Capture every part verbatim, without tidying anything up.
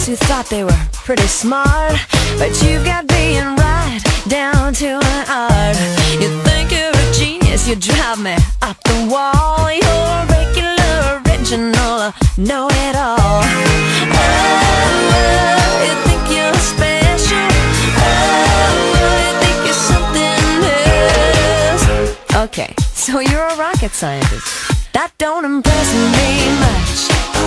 who thought they were pretty smart, but you've got being right down to an art. You think you're a genius, you drive me up the wall. You're regular, original, know-it-all. Oh, you think you're special. Oh, you think you're something else. Okay, so you're a rocket scientist. That don't impress me much.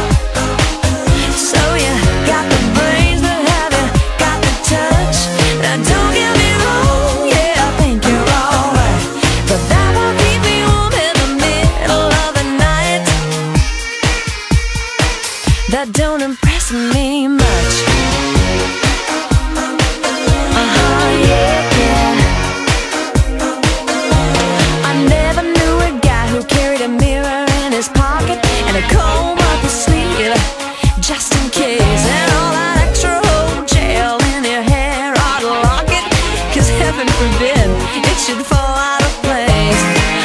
So you got the brains, but have you got the touch? Now don't get me wrong, yeah, I think you're alright, but that won't keep me warm in the middle of the night. That don't impress me much. Uh-huh, yeah, yeah. I never knew a guy who carried a mirror in his pocket and a comb up his sleeve, just in case, and all that extra whole gel in your hair ought to lock it, cause heaven forbid it should fall out of place.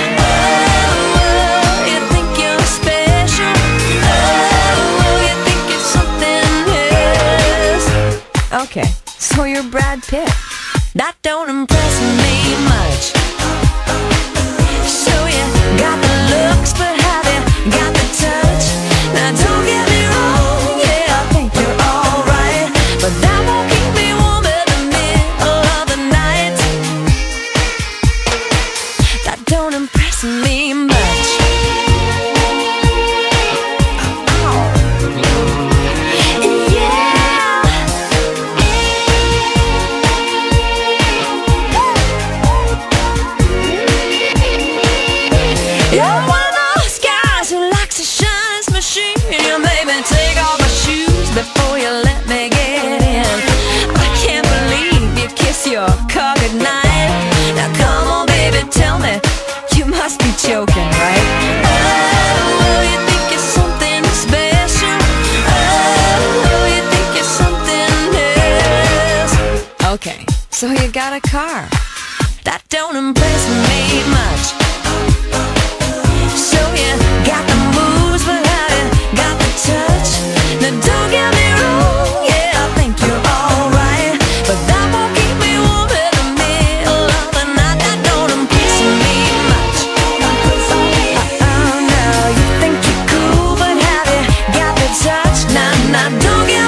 Oh, you think you're special. Oh, you think you're something else. Okay, so you're Brad Pitt. That don't impress me much. So you got the looks, but have you got the touch? Now don't get me wrong, yeah, I think you're alright, but that won't keep me warm in the middle of the night. That don't impress me much. Oh. Yeah. You're one of those guys who likes to shine his machine. You made me take off my shoes before you let me get in. I can't believe you kiss your car goodnight. Now come on baby, tell me, you must be joking, right? Oh, you think you're something special. Oh, you think you're something else. Okay, so you got a car. That don't impress me much. So you got the moves, but have you got the touch? Now don't get me wrong, yeah, I think you're alright, but that won't keep me warm in the middle of the night. That don't impress me much. Oh no, you think you're cool, but have you got the touch? Nah, nah, don't get